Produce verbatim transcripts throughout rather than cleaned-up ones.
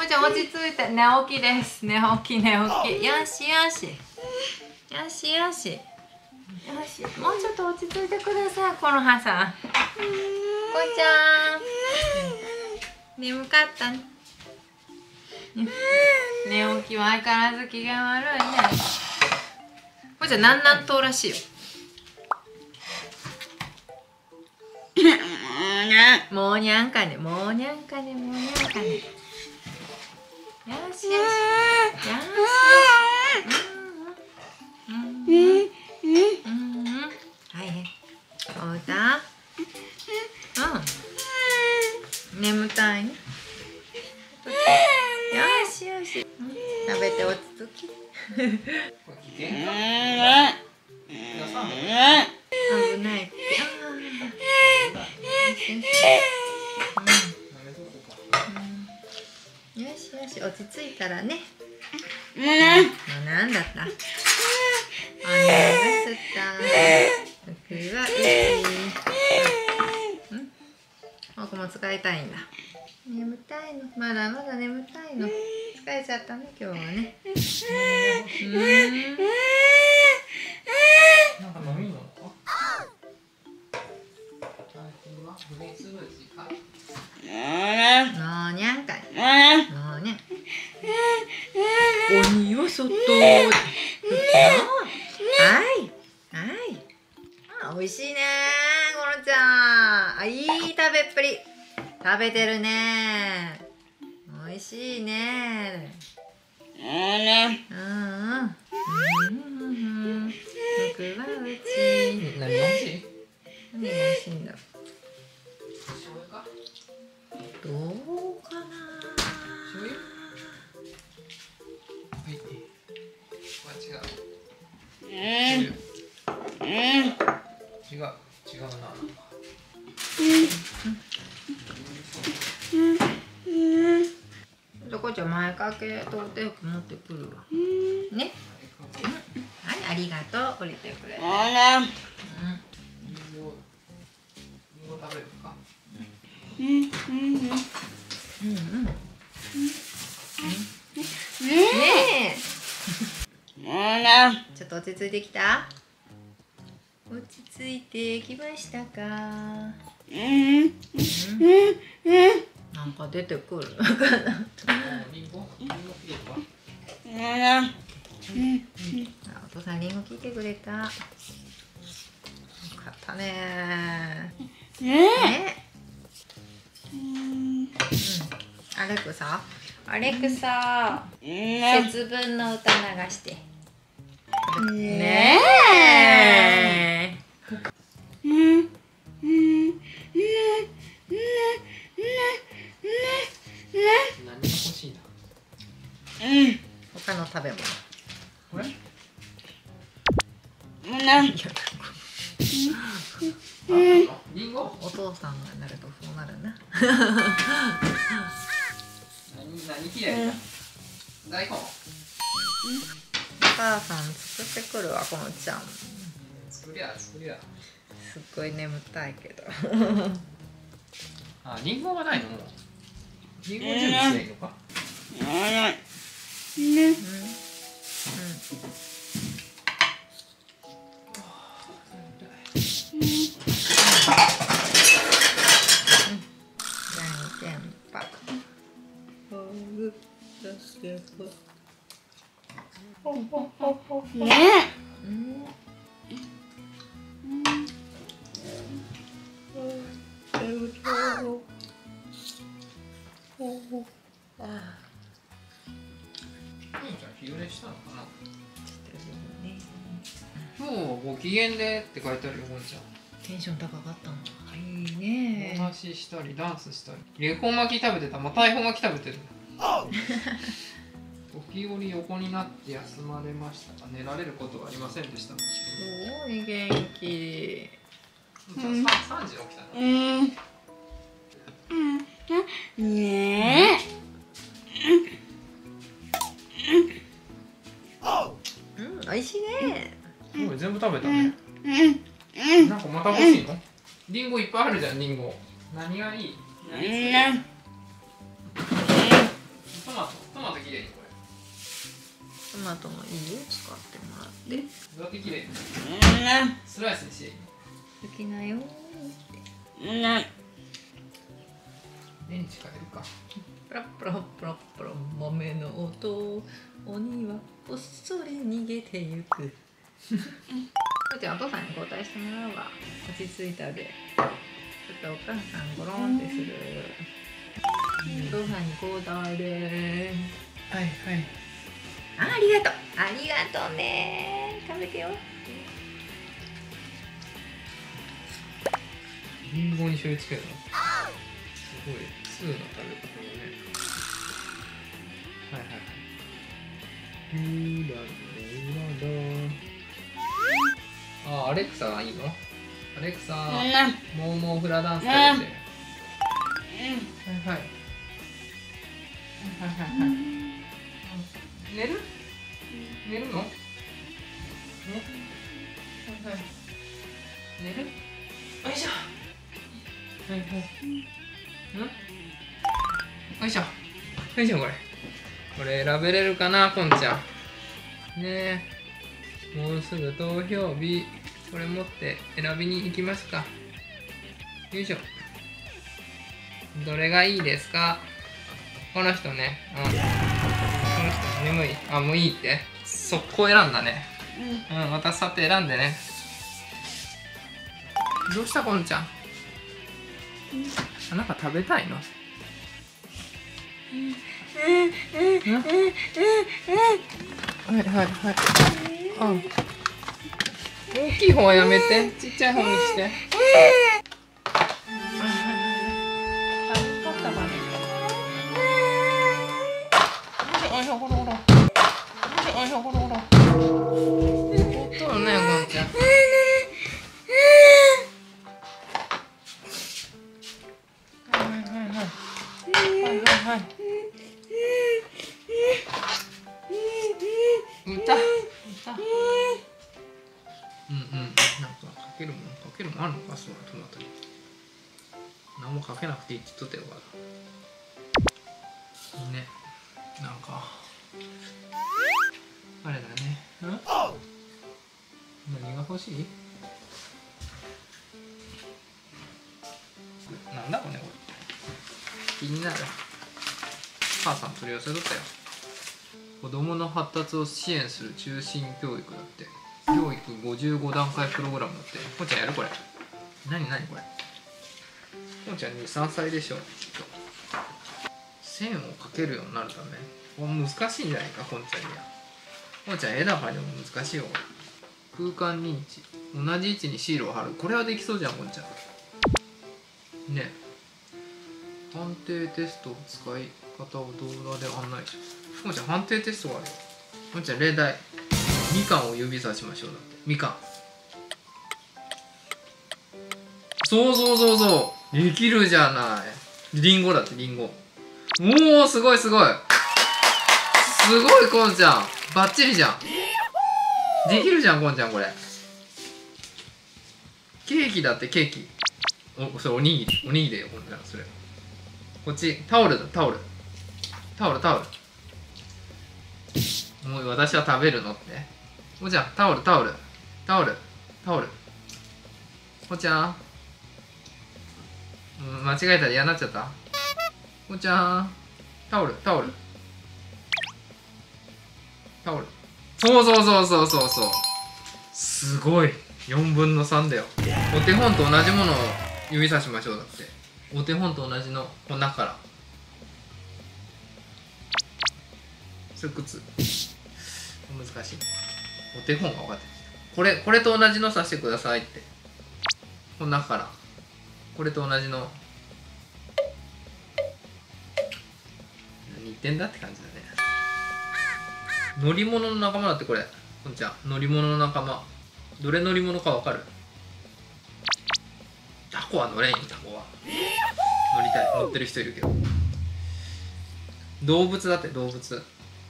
ちゃん落ち着いて、寝起きです。寝起き寝起き。よしよし。よしよし。よし、もうちょっと落ち着いてください、このはさん。こいちゃん。眠かったね。寝起きは相変わらず機嫌悪いね。こいちゃん、なんなんとうらしいよ。もうにゃんかね、もうにゃんかね、もうにゃんかね。よしよし。よし。うんうんうんうん。はい。おうた。うん。眠たいね。よしよし。食べて落ち着き。危ないって。よしよし、落ち着いたらね。もうなんだった。おならすった。僕はうち。うん。僕も使いたいんだ。眠たいの。まだまだ眠たいの。疲れちゃったね、今日はね。うん。なんか飲み物か。もうにゃんかい。もうね。鬼は外。はい。はい。あ、美味しいねー、このちゃん。あ、いい食べっぷり。食べてるねー。美味しいねー。うんうん。僕はうち。何が美味しい？何が美味しいんだろう。どうかな。醤油？はい。これ違う。醤油。違う。違うな。どこちゃん前掛けとお手拭き持ってくるわ。ね。はい、ありがとう。降りてくれて。うん。食べるか。うんうんうんうん。ねえ。ちょっと落ち着いてきた？落ち着いてきましたか？うん。なんか出てくる。リンゴ？リンゴ切れた？お父さんリンゴ切ってくれた。よかったねー。ね。うん、アレクサ、アレクサ、節分の歌流して。ねえ。何が欲しいな。他の食べ物。これ？リンゴ？お父さんがなるとそうなるな。何何嫌いだ？大根？お母さん作ってくるわ、このちゃん。作りゃ作りゃ。すっごい眠たいけど。あ、リンゴがないのもう。リンゴ準備していいのか？うん。うん。ねえ。日暮れしたのかな。今日ご機嫌でって書いてあるよ、ゴンちゃん。テンション高かったの。いいね。お話ししたり、ダンスしたり。レコ巻き食べてた、また恵方巻き食べてる。時折横になって休まれましたが、寝られることはありませんでした。すごい元気。さんじ起きたの。ねえ。うん、美味しいね。すごい全部食べたね。なんかまた欲しいの？リンゴいっぱいあるじゃん、リンゴ。何がいい？トマト？ 綺麗にこれ。 トマトもいいよ、使ってもらって。 どうやって綺麗にスライスにしていいの？ 好きなよーって。 電池変えるか。 プラプラプラプラ豆の音、鬼はこっそり逃げてゆく。じゃあお父さんに交代してもらうわ。落ち着いたで。ちょっとお母さんゴロンってする。お父さんに交代で。 はいはい。 あ、ありがとう。ありがとうね。食べてよ。 リンゴに醤油つけるの。すごい通な食べ方だね。はいはいはい。ゆらららら。あ、アレクサがいいの？アレクサ、モーモーフラダンス食べて。はいはい。はいはいはい。寝る？寝るの？ね？はいはい。寝る？よいしょ。はいはい。ん？よいしょ。よいしょこれ。これ選べれるかな、こんちゃん。ねえ。もうすぐ投票日。これ持って選びに行きますか。よいしょ。どれがいいですか？この人ね。うん。この人眠い。あ、もういいって。速攻選んだね。うん、渡さって選んでね。どうしたこんちゃん。あ、なんか食べたいの？はいはいはい。あ、大きい方はやめて、ちっちゃい方にして。おいしょほらほら。おいしょほらほら。おっとるね、こんちゃん。はいはいはいはい。はいはいはい。歌歌。うんうん。なんかかけるもんかけるもんあるのか、そうトマトに。何もかけなくていいって言っとったよから。いいね。なんかあれだね。ん？何が欲しい？なんだこれこれ。気になる。母さん取り寄せとったよ。子供の発達を支援する中心教育だって。教育ごじゅうごだんかいプログラムだって。こんちゃんやるこれ。なになにこれ。こんちゃんに、さんさいでしょ。きっと線を描けるようになるため。これ難しいんじゃないか、こんちゃんには。こんちゃん絵高でも難しいよ。空間認知。同じ位置にシールを貼る。これはできそうじゃん、こんちゃん。ね。判定テスト使い方を動画で案内します。こんちゃん判定テストがあるよ。こんちゃん例題。みかんを指さしましょうだって。みかん。そうそうそうそう。できるじゃない。りんごだってりんご。おおすごいすごい。すごいこんちゃん。バッチリじゃん。できるじゃんこんちゃんこれ。ケーキだってケーキ。おそれおにぎりおにぎりだよこんちゃんそれ。こっちタオルだタオル。タオルタオル。もう私は食べるのって。おちゃんタオルタオルタオルタオル。おちゃん、うん、間違えたら嫌になっちゃった。おちゃんタオルタオルタオル。そうそうそうそうそうそう。すごいよんぶんのさんだよ。お手本と同じものを指さしましょうだって。お手本と同じのこの中から。それ靴。難しいのか。お手本が分かってる。これこれと同じのさしてくださいって。この中からこれと同じの。何言ってんだって感じだね。乗り物の仲間だってこれ。こんちゃん乗り物の仲間。どれ乗り物か分かる？タコは乗れんよ。タコは乗りたい。乗ってる人いるけど。動物だって動物。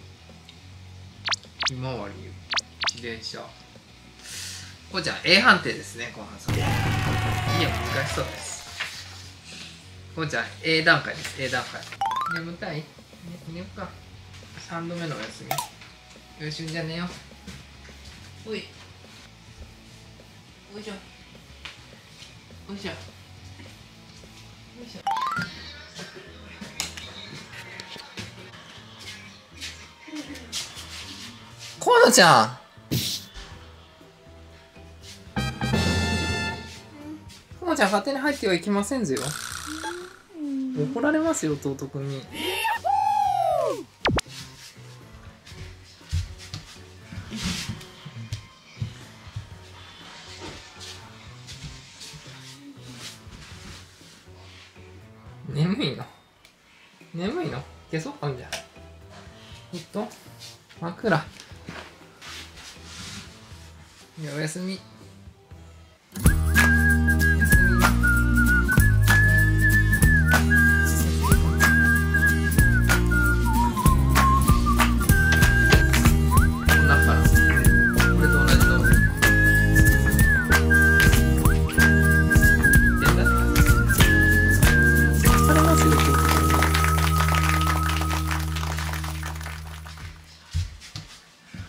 ひまわり、自転車。こんちゃん A 判定ですね。後半さんいや難しそうです。こんちゃん A 段階です。 A 段階。眠たい？ね、寝よっか。 さんどめのお休み。よしじゃあ寝よう。 おいおいしょおいしょおいしょ。 河野ちゃん、河野ちゃん勝手に入ってはいけませんぜよ。怒られますよ弟くんに。眠いの眠いの消そうかんじゃ。えっと枕。いやおやすみ。